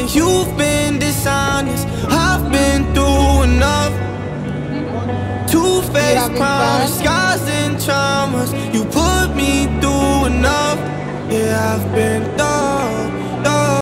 you've been dishonest. I've been through enough. Two-faced promise, scars and traumas. You put me through enough. Yeah, I've been through